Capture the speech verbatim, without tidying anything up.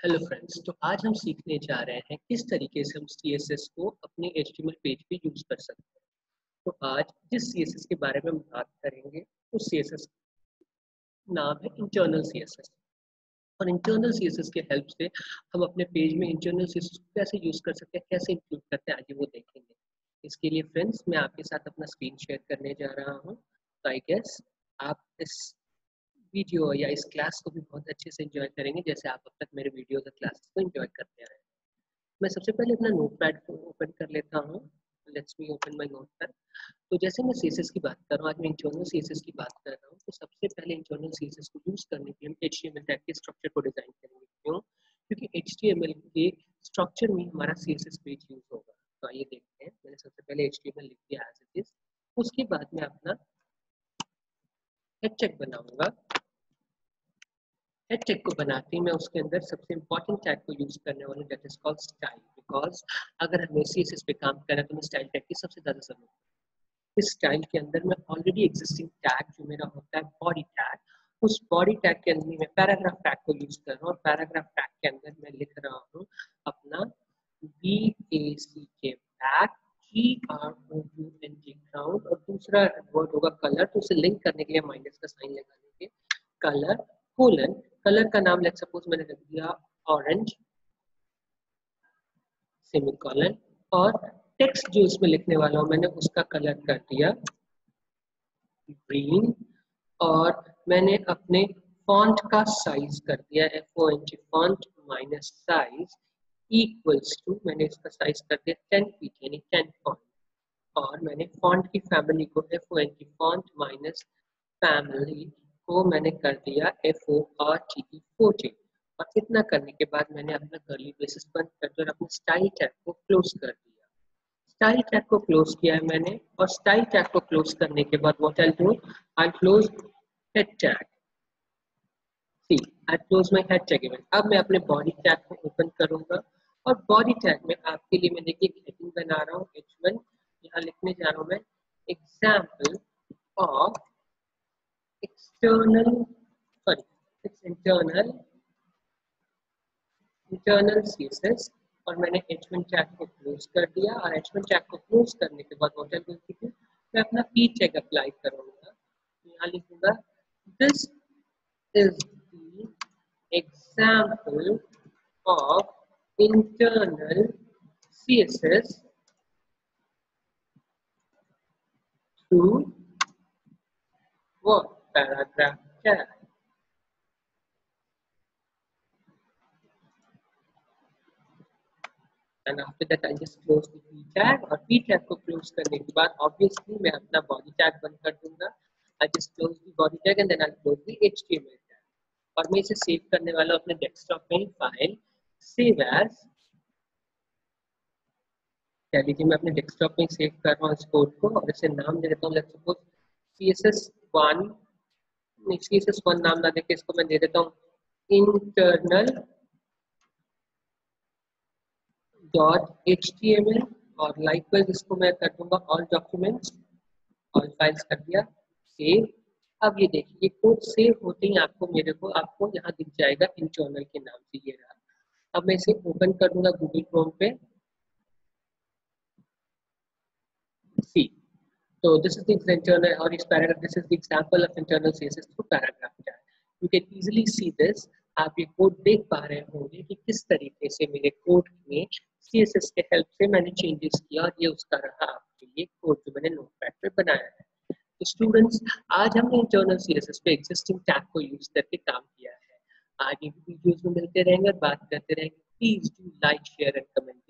Hello friends, तो आज हम सीखने जा रहे हैं किस तरीके से हम सी एस एस को अपने H T M L page पे यूज कर सकते हैं। तो आज जिस सी एस एस के बारे में हम बात करेंगे उस सी एस एस नाम है इंटरनल सी एस एस। और इंटरनल सी एस एस के हेल्प से हम अपने पेज में इंटरनल सी एस एस को कैसे यूज कर सकते हैं, कैसे इंक्लूड करते हैं, आगे वो देखेंगे। इसके लिए फ्रेंड्स मैं आपके साथ अपना स्क्रीन शेयर करने जा रहा हूँ। तो आई गेस आप इस वीडियो या इस क्लास को भी बहुत अच्छे से एंजॉय करेंगे जैसे आप अब तक मेरे वीडियोस और क्लासेस को एंजॉय करते आए हैं। मैं सबसे पहले अपना नोटपैड को ओपन कर लेता हूँ। Let's me open my notepad. तो जैसे मैं सीएसएस की बात कर रहा हूँ, आज मैं इंटरनल सीएसएस की बात कर रहा हूँ, तो सबसे पहले इंटरनल सीएसएस को यूज करने के लिए हम एचटीएमएल टैग के स्ट्रक्चर को डिजाइन करेंगे। क्यों? क्योंकि एचटीएमएल के स्ट्रक्चर में हमारा सीएसएस पेज यूज होगा। तो आइए देखते हैं। मैंने सबसे पहले एचटीएमएल लिख दिया एज इट इज। उसके बाद मैं अपना हेड टैग बनाऊंगा। हेड टैग को बनाते ही मैं उसके अंदर सबसे इंपॉर्टेंट टैग को यूज करने वाला हूं, that is called style. Because अगर हमें सीएसएस पे काम करना है तो हमें स्टाइल टैग की सबसे ज्यादा जरूरत है। इस स्टाइल के अंदर मैं ऑलरेडी एग्जिस्टिंग टैग जो मेरा होता है बॉडी टैग, उस बॉडी टैग के अंदर मैं पैराग्राफ टैग को यूज कर रहा हूँ। और पैराग्राफ टैग के अंदर मैं लिख रहा हूँ अपना B A C K back, G R O U N D ground, और दूसरा वर्ड होगा कलर। तो उसे लिंक करने के लिए माइनस का साइन लगा देंगे, कलर कोलन। कलर का नाम लेट सपोज मैंने रख दिया ऑरेंज सेमीकोलन, और टेक्स्ट जो इसमें लिखने वाला हूं मैंने उसका कलर कर दिया ग्रीन। और मैंने अपने फॉन्ट का साइज कर दिया F O N G font minus size equals to, मैंने इसका साइज कर दिया टेन फीट यानी टेन फॉन्ट। और मैंने फॉन्ट की फैमिली को F O N G font minus family को मैंने कर दिया F O R T E forty. और इतना करने के बाद मैंने अपना कर्ली ब्रेसेस बंद कर दिया और अपने स्टाइल टैग को क्लोज कर दिया। स्टाइल टैग को क्लोज किया है मैंने, और स्टाइल टैग को क्लोज करने के बाद what I do, I close head tag. See I close my head tag event. अब मैं अपने बॉडी टैग को ओपन करूंगा, और बॉडी टैग में आपके लिए मैं देखिए एक हेडिंग बना रहा हूँ एच वन। यहाँ लिखने जा रहा हूँ मैं example of external sorry it's internal internal CSS. और मैंने एच वन टैग को क्लोज कर दिया। और एच वन टैग को क्लोज करने के बाद व्हाट आई विल डू, मैं अपना पी टैग अप्लाई करूंगा। यहाँ लिखूंगा this is the example of internal CSS through what paragraph tag। and after that I just close the p tag। और p tag को close करने के बाद obviously मैं अपना body tag बंद कर दूंगा। I just close the body tag and then I'll close the H T M L tag। और मैं इसे सेव करने वाला हूँ अपने डेस्कटॉप में। फाइल सेव एज, कह लीजिए मैं अपने डेस्कटॉप में सेव कर रहा हूँ इस कोड को, और इसे नाम दे देता हूँ let's suppose C S S one. C S S one name ना देके इसको मैं दे देता हूँ internal dot H T M L. और लाइकवाइज इसको मैं कर दूंगा ऑल डॉक्यूमेंट्स, ऑल फाइल्स कर दिया सेव। अब ये देखिए ये कोड सेव होते ही आपको मेरे को आपको यहाँ दिख जाएगा इंटरनल के नाम से, ये रहा। अब मैं इसे ओपन कर दूंगा गूगल क्रोम पे। सी तो दिस इज द इंटरनल, और इस paragraph this is the example of internal CSS through paragraph tag. You can easily see this. आप ये कोड देख पा रहे होंगे कि किस तरीके से मेरे कोड में सीएसएस के हेल्प से मैंने चेंजेस किया, और ये उसका रहा आपके लिए कोड जो मैंने नोटपैड पे बनाया है। तो स्टूडेंट्स, आज हमने इंटरनल सीएसएस पे एग्जिस्टिंग टैग को यूज करके काम किया है। आगे भी वीडियोस में मिलते रहेंगे और बात करते रहेंगे। Please do like share and comment.